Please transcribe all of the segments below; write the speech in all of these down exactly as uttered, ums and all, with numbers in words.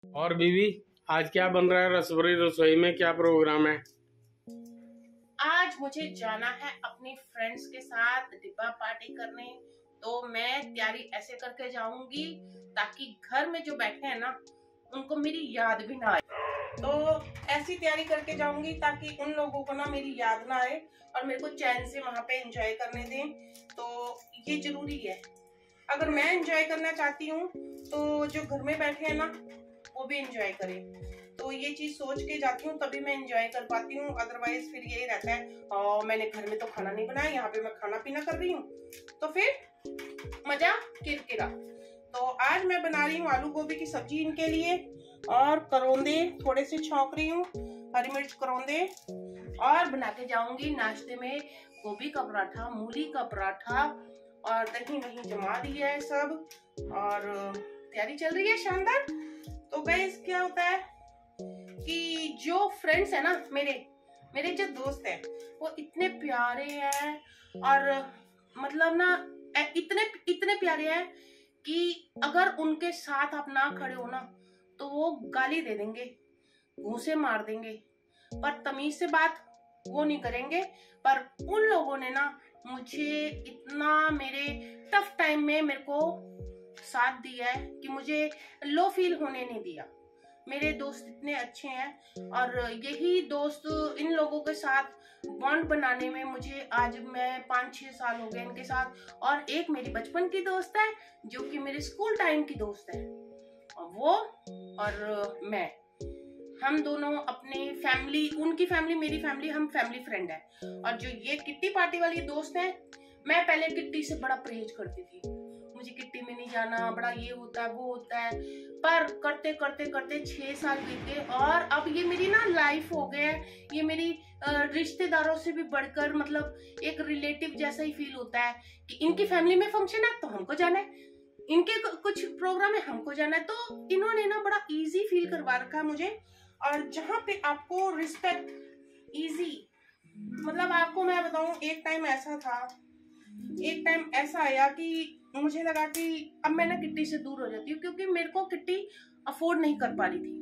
और बीवी, आज क्या बन रहा है रसोई रसोई में? क्या प्रोग्राम है? आज मुझे जाना है अपनी फ्रेंड्स के साथ डिब्बा पार्टी करने। तो मैं तैयारी ऐसे करके जाऊंगी ताकि घर में जो बैठे हैं ना उनको मेरी याद भी ना आए। तो ऐसी तैयारी करके जाऊंगी ताकि उन लोगों को ना मेरी याद ना आए और मेरे को चैन से वहां पे एंजॉय करने दें। तो ये जरूरी है। अगर मैं एंजॉय करना चाहती हूँ तो जो घर में बैठे हैं ना वो भी एंजॉय करें। तो ये चीज सोच के जाती हूँ तभी मैं एंजॉय कर पाती हूँ। अदरवाइज फिर यही रहता है और मैंने घर में तो खाना नहीं बनाया, यहाँ पे मैं खाना पीना कर रही हूँ, तो फिर मजा किरकिरा। तो आज मैं बना रही हूँ आलू गोभी की सब्जी इनके लिए, और करौंदे थोड़े से छौंक रही हूँ, हरी मिर्च करौंदे, और बना के जाऊंगी नाश्ते में गोभी का पराठा, मूली का पराठा, और दही वही जमा दिया है सब, और तैयारी चल रही है शानदार। तो गाइस क्या होता है कि जो फ्रेंड्स है ना मेरे मेरे जो दोस्त है वो इतने प्यारे हैं, और मतलब ना इतने इतने प्यारे हैं कि अगर उनके साथ आप ना खड़े हो ना तो वो गाली दे देंगे, घूंसे मार देंगे, पर तमीज से बात वो नहीं करेंगे। पर उन लोगों ने ना मुझे इतना मेरे टफ टाइम में मेरे को साथ दिया है कि मुझे लो फील होने नहीं दिया। मेरे दोस्त इतने अच्छे हैं, और यही दोस्त इन लोगों के साथ बॉन्ड बनाने में मुझे आज मैं पाँच छह साल हो गए इनके साथ। और एक मेरी बचपन की दोस्त है जो कि मेरे स्कूल टाइम की दोस्त है, और वो और मैं, हम दोनों अपनी फैमिली, उनकी फैमिली मेरी फैमिली, हम फैमिली फ्रेंड है। और जो ये किट्टी पार्टी वाली दोस्त है, मैं पहले किट्टी से बड़ा परहेज करती थी, मुझे किट्टी में नहीं जाना, बड़ा ये होता है वो होता है। पर करते करते करते छह साल बीत गए और अब ये मेरी ना लाइफ हो गया है। ये मेरी रिश्तेदारों से भी बढ़कर मतलब एक रिलेटिव जैसा ही फील होता है कि इनकी फैमिली में फंक्शन है तो हमको जाना है, इनके कुछ प्रोग्राम है हमको जाना है। तो इन्होंने ना बड़ा इजी फील करवा रखा है मुझे। और जहाँ पे आपको रिस्पेक्ट इजी, मतलब आपको मैं बताऊं, एक टाइम ऐसा था, एक टाइम ऐसा आया कि मुझे लगा कि अब मैं ना किट्टी से दूर हो जाती हूँ, क्योंकि मेरे को किट्टी अफोर्ड नहीं कर पा रही थी।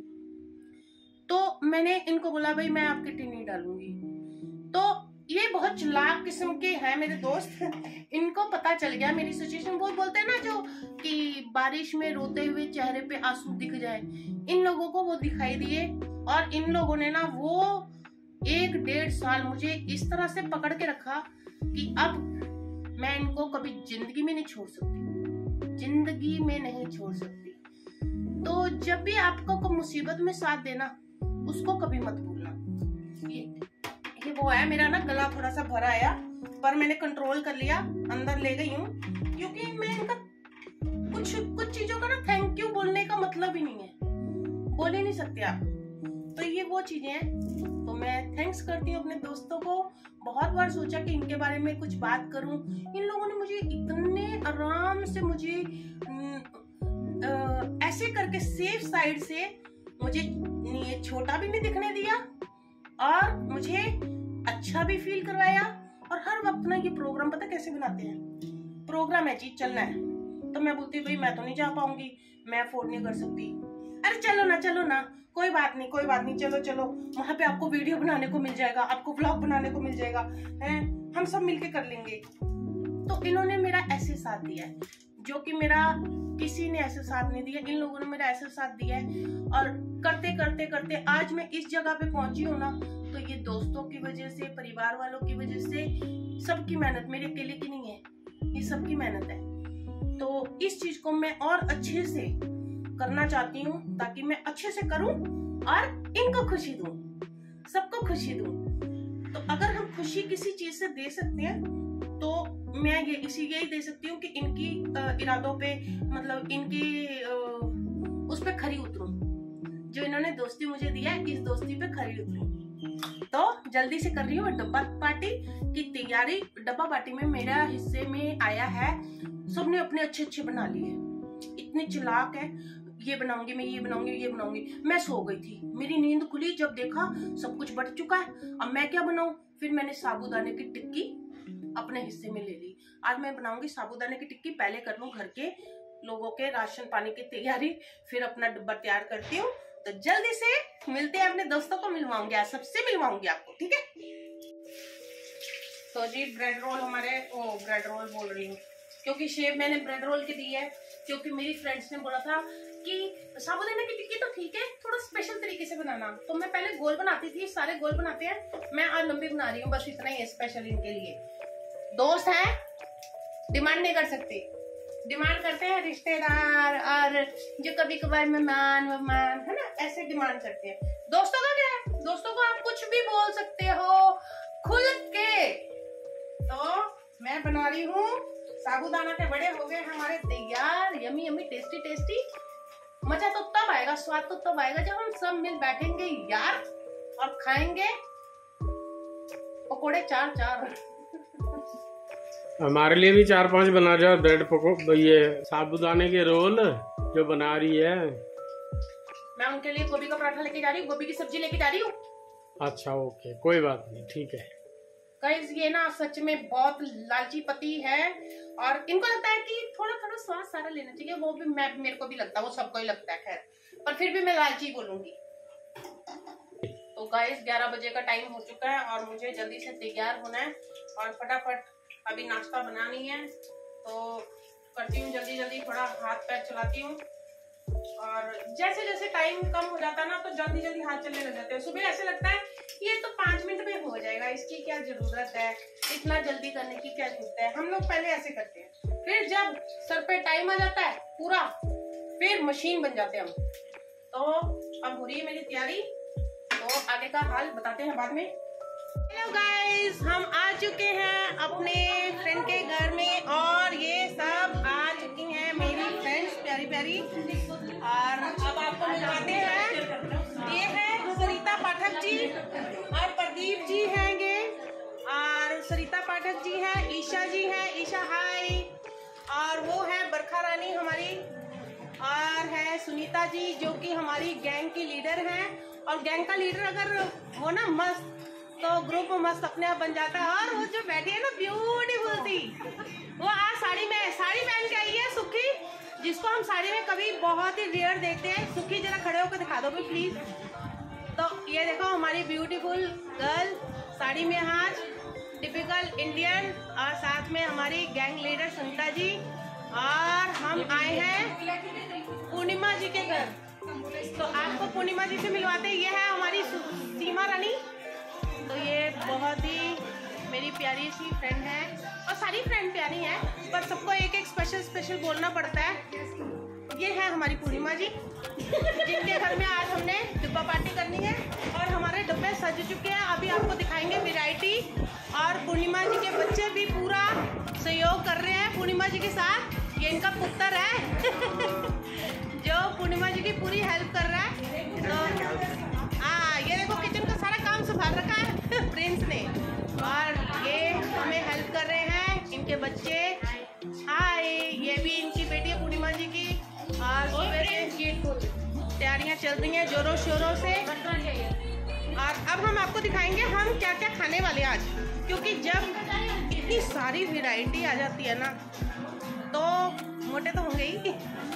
तो मैंने इनको बोला भाई मैं आप किट्टी नहीं डालूंगी। तो ये बहुत चालाक किस्म के हैं मेरे दोस्त, इनको पता चल गया मेरी सिचुएशन। वो बोलते हैं ना जो कि बारिश में रोते हुए चेहरे पे आंसू दिख जाए, इन लोगों को वो दिखाई दिए। और इन लोगों ने ना वो एक डेढ़ साल मुझे इस तरह से पकड़ के रखा कि अब मैं इनको कभी जिंदगी में नहीं छोड़ सकती, जिंदगी में नहीं छोड़ सकती। तो जब भी आपको को मुसीबत में साथ देना उसको कभी मत भूलना। ये ये वो है, मेरा ना गला थोड़ा सा भरा आया पर मैंने कंट्रोल कर लिया, अंदर ले गई हूँ, क्योंकि मैं इनका कुछ कुछ चीजों का ना थैंक यू बोलने का मतलब ही नहीं है, बोल ही नहीं सकते आप। तो ये वो चीजें हैं। तो मैं थैंक्स करती हूँ अपने दोस्तों को। बहुत बार सोचा कि इनके बारे में कुछ बात करूं, इन लोगों ने मुझे इतने आराम से मुझे आ, ऐसे करके सेफ साइड से मुझे छोटा भी नहीं दिखने दिया और मुझे अच्छा भी फील करवाया। और हर वक्त ना ये प्रोग्राम पता कैसे बनाते हैं, प्रोग्राम है जी चलना है, तो मैं बोलती भाई मैं तो नहीं जा पाऊंगी, मैं अफोर्ड नहीं कर सकती। अरे चलो ना चलो ना, कोई बात नहीं कोई बात नहीं, चलो चलो, वहां पे आपको वीडियो बनाने को मिल जाएगा, आपको व्लॉग बनाने को मिल जाएगा, हैं हम सब मिलके कर लेंगे। तो इन्होंने मेरा ऐसे साथ दिया है जो कि मेरा किसी ने ऐसे साथ नहीं दिया, इन लोगों ने मेरा ऐसे साथ दिया है। और करते करते करते आज मैं इस जगह पे पहुंची हूँ ना, तो ये दोस्तों की वजह से, परिवार वालों की वजह से, सबकी मेहनत, मेरे अकेले की नहीं है, ये सबकी मेहनत है। तो इस चीज को मैं और अच्छे से करना चाहती हूँ ताकि मैं अच्छे से करूं और इनको खुशी दूं, सबको खुशी दूं। तो अगर हम खुशी किसी चीज से दे सकते हैं तो मैं ये इसी यही दे सकती हूँ कि इनकी इरादों पे, मतलब इनकी उस पे खरी उतरूं, जो इन्होंने दोस्ती मुझे दिया है इस दोस्ती पे खरी उतरूं। तो जल्दी से कर रही हूँ डब्बा पार्टी की तैयारी। डब्बा पार्टी में मेरा हिस्से में आया है, सबने अपने अच्छे अच्छे बना लिए, इतने चालाक है, ये बनाऊंगी मैं, ये बनाऊंगी ये बनाऊंगी। मैं सो गई थी, मेरी नींद खुली जब देखा सब कुछ बच चुका है, अब मैं क्या बनाऊं। फिर मैंने साबूदाने की टिक्की अपने हिस्से में ले ली। आज मैं बनाऊंगी साबूदाने की टिक्की, पहले कर लूं घर के लोगों के राशन पानी की तैयारी, फिर अपना डिब्बा तैयार करती हूँ। तो जल्दी से मिलते हैं, अपने दोस्तों को मिलवाऊंगी, आज सबसे मिलवाऊंगी आपको, ठीक है। तो जी ब्रेड रोल हमारे, ओ ब्रेड रोल बोल रही हूँ क्योंकि शेप मैंने ब्रेड रोल की दी है, क्योंकि मेरी फ्रेंड्स ने बोला था कि साबूदाना की टिक्की तो ठीक है, थोड़ा स्पेशल तरीके से बनाना। तो मैं पहले गोल बनाती थी, सारे गोल बनाते हैं, मैं आज लंबी बना रही हूँ, बस इतना ही है स्पेशल इनके लिए। दोस्त हैं, डिमांड नहीं कर सकते, डिमांड करते हैं रिश्तेदार और जो कभी कभार मेहमान मेहमान है ना, ऐसे डिमांड करते हैं। दोस्तों का क्या है, दोस्तों को आप कुछ भी बोल सकते हो खुल के। तो मैं बना रही हूँ, साबूदाना के बड़े हो गए हमारे तैयार, यमी यमी टेस्टी टेस्टी। मजा तो तब आएगा, स्वाद तो तब आएगा जब हम सब मिल बैठेंगे यार और खाएंगे पकोड़े चार चार। हमारे लिए भी चार पांच बना जाओ ब्रेड पको, ये साबूदाने के रोल जो बना रही है। मैं उनके लिए गोभी का पराठा लेके जा रही हूँ, गोभी की सब्जी लेके जा रही हूँ। अच्छा ओके, कोई बात नहीं, ठीक है। गाइस ये ना सच में बहुत लालची पति है और इनको लगता है कि थोड़ा थोड़ा स्वाद सारा लेना चाहिए, वो भी मैं मेरे को भी लगता है, वो सबको ही लगता है, खैर पर फिर भी मैं लालची बोलूंगी। तो गाइस ग्यारह बजे का टाइम हो चुका है और मुझे जल्दी से तैयार होना है और फटाफट अभी नाश्ता बनानी है। तो करती हूँ जल्दी जल्दी, थोड़ा हाथ पैर चलाती हूँ और जैसे जैसे टाइम कम हो जाता है ना तो जल्दी जल्दी हाथ चलने लग जाते हैं। सुबह ऐसे लगता है ये तो पांच मिनट में हो जाएगा, इसकी क्या जरूरत है, इतना जल्दी करने की क्या जरूरत है, हम लोग पहले ऐसे करते हैं। फिर जब सर पे टाइम आ जाता है पूरा, फिर मशीन बन जाते हैं हम। तो अब हो रही है मेरी तैयारी, तो आगे का हाल बताते हैं बाद में। हेलो गाइस, हम आ चुके हैं अपने फ्रेंड के घर में और ये सब आ चुकी हैं मेरी फ्रेंड्स प्यारी प्यारी, और अब आपको मिलवाते हैं। ये है सरिता पाठक जी और प्रदीप जी हैंगे, और सरिता पाठक जी है, ईशा जी है, ईशा हाय, और वो है बरखा रानी हमारी, और है सुनीता जी जो कि हमारी गैंग की लीडर है। और गैंग का लीडर अगर हो ना मस्त, तो ग्रुप मस्त अपने आप बन जाता है। और वो जो बैठी है ना ब्यूटीफुल थी, वो आज साड़ी में साड़ी पहन के आई है, सुखी, जिसको हम साड़ी में कभी बहुत ही रेयर देखते हैं। सुखी जरा खड़े होकर दिखा दो भी प्लीज। तो ये देखो हमारी ब्यूटीफुल गर्ल साड़ी में आज, टिपिकल इंडियन, और साथ में हमारी गैंग लीडर संता जी, और हम आए हैं पूर्णिमा जी के घर। तो आपको पूर्णिमा जी से मिलवाते हैं। ये है हमारी सीमा रानी, तो ये बहुत ही मेरी प्यारी सी फ्रेंड है, और सारी फ्रेंड प्यारी हैं, पर सबको एक एक स्पेशल स्पेशल बोलना पड़ता है। ये है हमारी पूर्णिमा जी जिनके घर में आज हमने डिब्बा पार्टी करनी है, और हमारे डिब्बे सज चुके हैं, अभी आपको दिखाएंगे वैरायटी। और पूर्णिमा जी के बच्चे भी पूरा सहयोग कर रहे हैं पूर्णिमा जी के साथ। ये इनका पुत्र है जो पूर्णिमा जी की पूरी हेल्प कर रहा है। तो हाँ, ये देखो किचन का सारा काम संभाल रखा है प्रिंस ने, और ये हमें हेल्प कर रहे हैं इनके बच्चे। हाय, ये भी इनकी बेटी है पूर्णिमा जी की, और सुबह से तैयारियां चल रही हैं जोरों शोरों से। और अब हम आपको दिखाएंगे हम क्या क्या खाने वाले आज, क्योंकि जब इतनी सारी वैरायटी आ जाती है ना तो मोटे तो होंगे ही।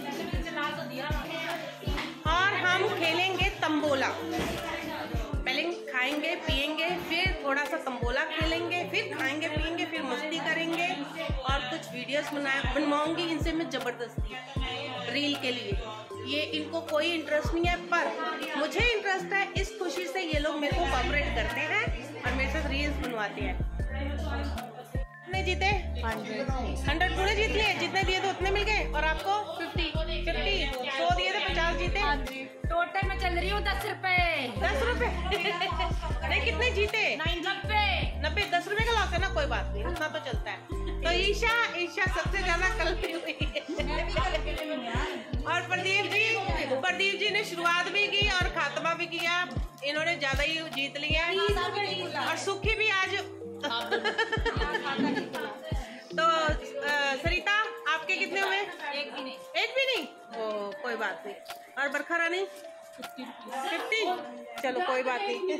और हम खेलेंगे तंबोला, पहले खाएंगे पिएंगे, फिर थोड़ा सा तंबोला खेलेंगे, फिर खाएंगे पिएंगे, फिर मस्ती करेंगे, और कुछ वीडियोस बना बनवाऊंगी इनसे मैं जबरदस्ती रील के लिए। ये इनको कोई इंटरेस्ट नहीं है, पर मुझे इंटरेस्ट है, इस खुशी से ये लोग मेरे को कोऑपरेट करते हैं और मेरे साथ रील्स बनवाते हैं। कितने जीते? हंड्रेड पूरे जीत लिए, जितने दिए थे उतने मिल गए। और आपको फिफ्टी फिफ्टी सौ दिए थे, पचास जीते। टोटल में चल रही हूँ दस रुपए दस रुपए नहीं, कितने जीते? नब्बे नब्बे दस रुपए का लॉस है ना, कोई बात नहीं, उतना तो चलता है। तो ईशा ईशा सबसे ज्यादा कल हुई और प्रदीप जी प्रदीप जी ने शुरुआत भी की और खात्मा भी किया, इन्होंने ज्यादा ही जीत लिया। और सुखी भी आज तो सरिता आपके कितने हुए? एक भी नहीं एक भी नहीं, ओ कोई बात नहीं। और बरखा रानी फिफ्टी, चलो कोई बात नहीं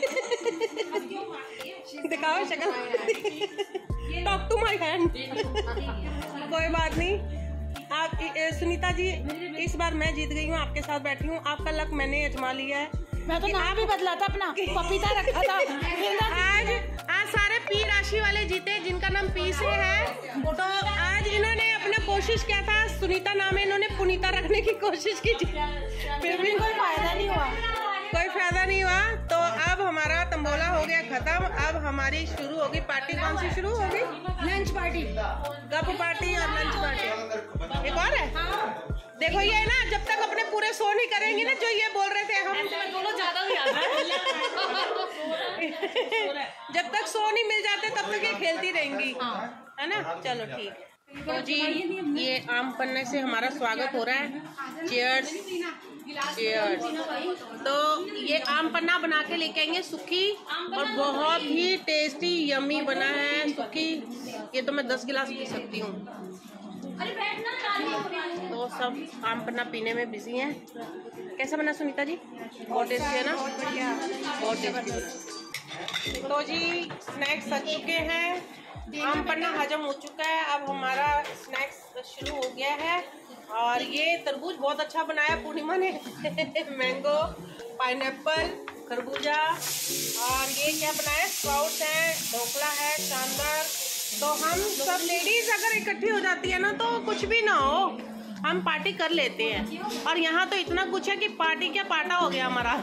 दिखाओ शक्ल, टॉक टू माय हैंड, कोई बात नहीं। आप ए, सुनीता जी, इस बार मैं जीत गई हूँ, आपके साथ बैठी हूँ। आपका लक मैंने अजमा लिया है। मैं तो नाम भी बदला था अपना, पपीता रखा था। आज आज सारे पी राशि वाले जीते जिनका नाम पी से है। तो आज इन्होंने अपना कोशिश किया था, सुनीता नाम है, इन्होंने पुनीता रखने की कोशिश की थी, फिर भी कोई फायदा नहीं हुआ, कोई फायदा नहीं हुआ। तो अब हमारा तंबोला हो गया खत्म। अब हमारी शुरू होगी पार्टी। कौन सी शुरू होगी? लंच पार्टी, गप पार्टी और लंच पार्टी। एक और है। देखो ये ना, जब तक अपने पूरे शो नहीं करेंगी ना, जो ये बोल रहे थे हम दोनों ज्यादा हो जाता जब तक शो नहीं मिल जाते तब तक ये खेलती रहेंगी, है ना। चलो ठीक है। तो जी ये आम पन्ने से हमारा स्वागत हो रहा है। Cheers cheers. तो ये आम पन्ना बना के लेके आएंगे सुखी, और बहुत ही टेस्टी यम्मी बना है सुखी। ये तो मैं दस गिलास पी सकती हूँ। तो सब आम पन्ना पीने में बिजी हैं। कैसा बना सुनीता जी? बहुत टेस्टी है ना, बहुत टेस्टी। तो जी स्नैक्स सज चुके हैं, आम पन्ना हजम हो चुका है। अब हमारा स्नैक्स शुरू हो गया है। और ये तरबूज बहुत अच्छा बनाया पूर्णिमा ने मैंगो, पाइनएप्पल, खरबूजा, और ये क्या बनाया, स्प्राउट्स है, ढोकला है, शानदार। तो हम सब लेडीज अगर इकट्ठी हो जाती है ना, तो कुछ भी ना हो, हम पार्टी कर लेते हैं। और यहाँ तो इतना कुछ है कि पार्टी क्या पार्टा हो गया हमारा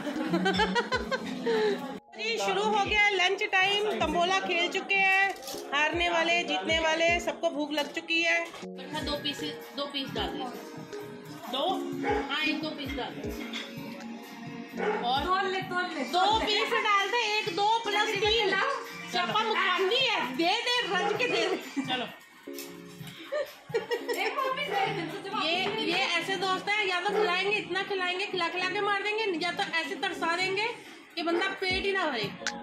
जी शुरू हो गया लंच टाइम। तंबोला खेल चुके हैं, हारने वाले जीतने वाले सबको भूख लग चुकी है। दो पीस दो पीस डाल दे, दो हाँ एक दो पीस डाल दे, और तोल ले तोल ले दो पीस डाल दे, एक दो प्लस तीन चापा मुखानी है, दे दे रज के दे दे। चलो ये ये ऐसे दोस्त है, या तो खिलाएंगे, इतना खिलाएंगे, खिला खिला के मार देंगे, या तो ऐसे तरसा देंगे कि बंदा पेट ही ना भरे।